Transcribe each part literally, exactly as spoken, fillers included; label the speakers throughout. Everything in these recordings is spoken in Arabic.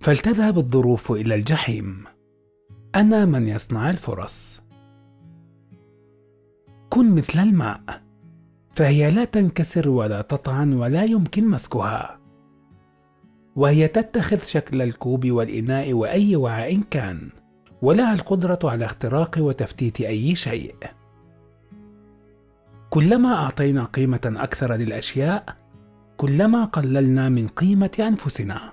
Speaker 1: فلتذهب الظروف إلى الجحيم. أنا من يصنع الفرص. كن مثل الماء، فهي لا تنكسر ولا تطعن ولا يمكن مسكها، وهي تتخذ شكل الكوب والإناء وأي وعاء كان، ولها القدرة على اختراق وتفتيت أي شيء. كلما أعطينا قيمة أكثر للأشياء، كلما قللنا من قيمة أنفسنا.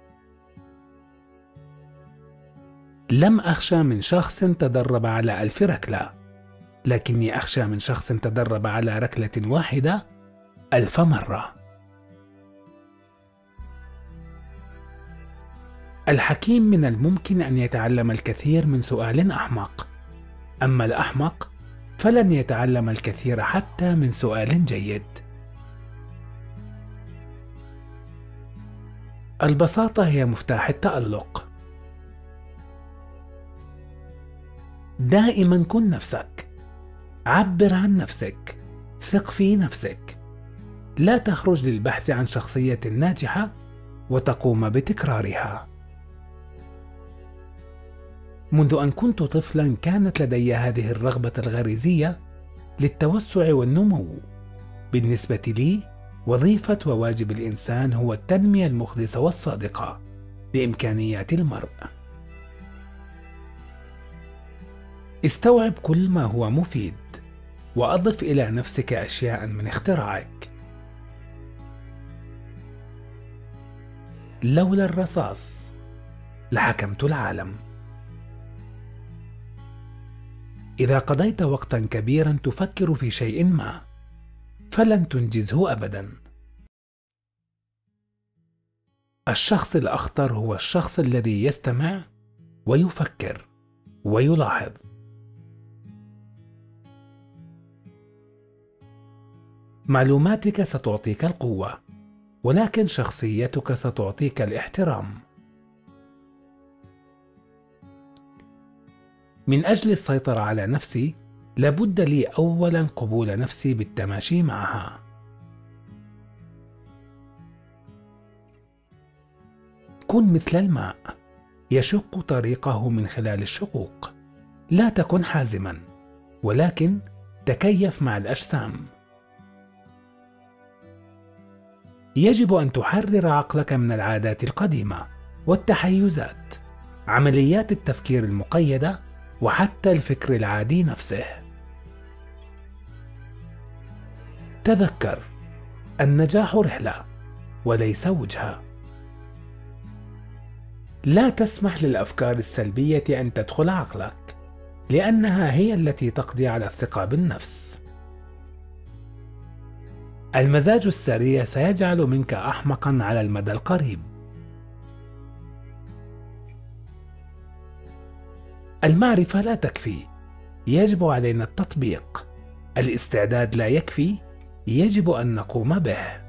Speaker 1: لم أخشى من شخص تدرب على ألف ركلة، لكني أخشى من شخص تدرب على ركلة واحدة ألف مرة. الحكيم من الممكن أن يتعلم الكثير من سؤال أحمق، أما الأحمق فلن يتعلم الكثير حتى من سؤال جيد. البساطة هي مفتاح التألق. دائما كن نفسك، عبر عن نفسك، ثق في نفسك. لا تخرج للبحث عن شخصية ناجحة وتقوم بتكرارها. منذ أن كنت طفلا كانت لدي هذه الرغبة الغريزية للتوسع والنمو. بالنسبة لي، وظيفة وواجب الإنسان هو التنمية المخلصة والصادقة لإمكانيات المرء. استوعب كل ما هو مفيد، وأضف إلى نفسك أشياء من اختراعك. لولا الرصاص لحكمت العالم. إذا قضيت وقتا كبيرا تفكر في شيء ما، فلن تنجزه أبدا. الشخص الأخطر هو الشخص الذي يستمع ويفكر ويلاحظ. معلوماتك ستعطيك القوة، ولكن شخصيتك ستعطيك الاحترام. من أجل السيطرة على نفسي، لابد لي أولا قبول نفسي بالتماشي معها. كن مثل الماء، يشق طريقه من خلال الشقوق. لا تكن حازما، ولكن تكيف مع الأجسام. يجب أن تحرر عقلك من العادات القديمة والتحيزات، عمليات التفكير المقيدة، وحتى الفكر العادي نفسه. تذكر، النجاح رحلة وليس وجهة. لا تسمح للأفكار السلبية أن تدخل عقلك، لأنها هي التي تقضي على الثقة بالنفس. المزاج السريع سيجعل منك أحمقا على المدى القريب. المعرفة لا تكفي، يجب علينا التطبيق. الاستعداد لا يكفي، يجب أن نقوم به.